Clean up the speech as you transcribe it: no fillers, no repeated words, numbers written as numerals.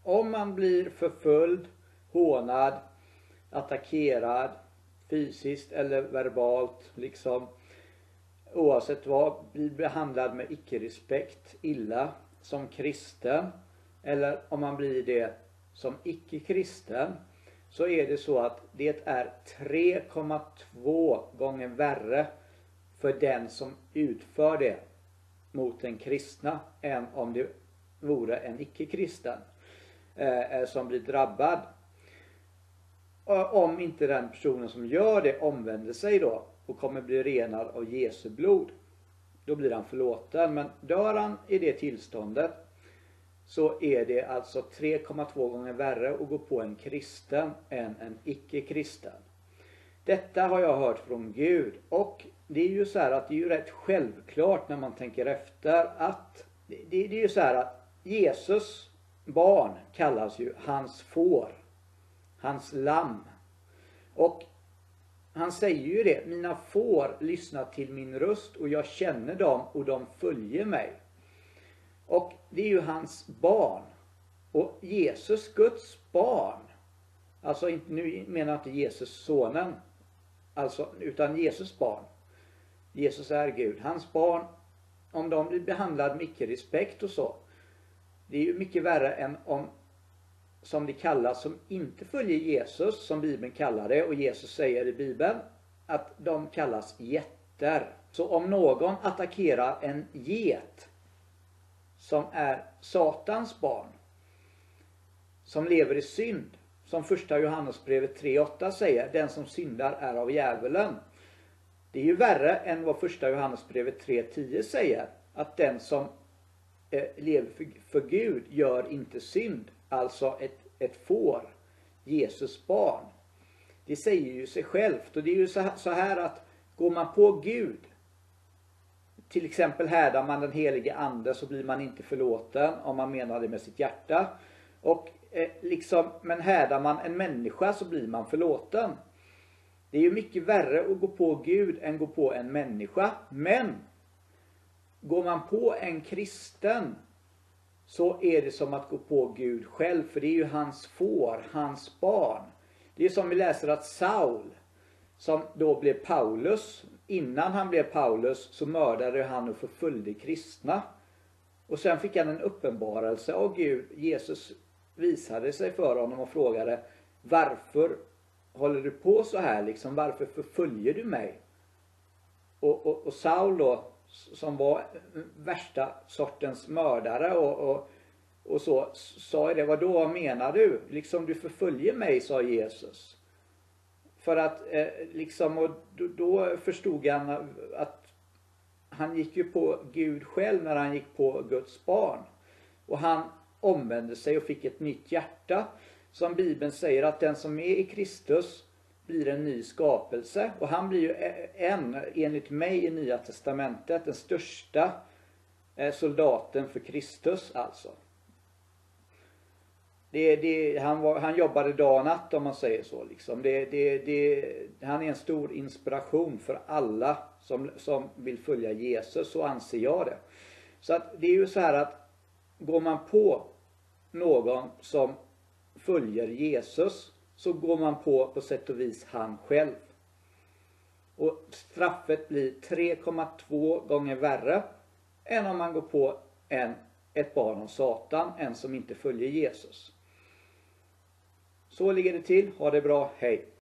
om man blir förföljd, hånad, attackerad fysiskt eller verbalt, liksom oavsett vad, blir behandlad med icke-respekt, illa som kristen, eller om man blir det som icke-kristen, så är det så att det är 3,2 gånger värre för den som utför det mot en kristna än om det vore en icke-kristen som blir drabbad. Om inte den personen som gör det omvänder sig då och kommer bli renad av Jesu blod, då blir han förlåten. Men dör han i det tillståndet, så är det alltså 3,2 gånger värre att gå på en kristen än en icke-kristen. Detta har jag hört från Gud, och det är ju så här att det är ju rätt självklart när man tänker efter att det är ju så här att Jesus barn kallas ju hans får, hans lamm. Och han säger ju det: mina får lyssnar till min röst och jag känner dem och de följer mig. Och det är ju hans barn. Och Jesus, Guds barn, alltså nu menar jag inte Jesus sonen, alltså, utan Jesus barn. Jesus är Gud. Hans barn, om de blir behandlade med icke-respekt och så, det är ju mycket värre än om, som det kallas, som inte följer Jesus, som Bibeln kallar det, och Jesus säger i Bibeln att de kallas getter. Så om någon attackerar en get som är Satans barn, som lever i synd, som första Johannesbrevet 3:8 säger, den som syndar är av djävulen. Det är ju värre än vad första Johannesbrevet 3:10 säger, att den som lever för Gud gör inte synd. Alltså ett får, Jesus barn. Det säger ju sig självt. Och det är ju så här att går man på Gud, till exempel härdar man den helige ande, så blir man inte förlåten om man menar det med sitt hjärta. Och men härdar man en människa så blir man förlåten. Det är ju mycket värre att gå på Gud än gå på en människa. Men går man på en kristen, så är det som att gå på Gud själv. För det är ju hans får, hans barn. Det är som vi läser att Saul, som då blev Paulus, innan han blev Paulus så mördade han och förföljde kristna. Och sen fick han en uppenbarelse av Gud. Jesus visade sig för honom och frågade: varför håller du på så här liksom? Varför förföljer du mig? Och Saul då, som var värsta sortens mördare och så, sa det: vad menar du? Liksom, du förföljer mig, sa Jesus. För att och då förstod han att han gick ju på Gud själv när han gick på Guds barn. Och han omvände sig och fick ett nytt hjärta. Som Bibeln säger, att den som är i Kristus blir en ny skapelse. Och han blir ju enligt mig i Nya Testamentet, den största soldaten för Kristus alltså. Han jobbade dag och natt, om man säger så. Liksom. Han är en stor inspiration för alla som vill följa Jesus, så anser jag det. Så att det är ju så här att går man på någon som följer Jesus, så går man på sätt och vis han själv. Och straffet blir 3,2 gånger värre än om man går på ett barn av Satan, en som inte följer Jesus. Så ligger det till. Ha det bra. Hej!